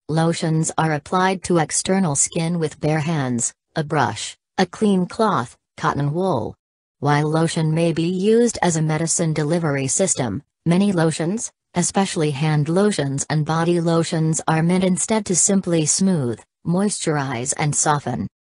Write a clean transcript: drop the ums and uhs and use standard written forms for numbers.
Lotions are applied to external skin with bare hands, a brush, a clean cloth, cotton wool. While lotion may be used as a medicine delivery system, many lotions, especially hand lotions and body lotions, are meant instead to simply smooth, moisturize and soften.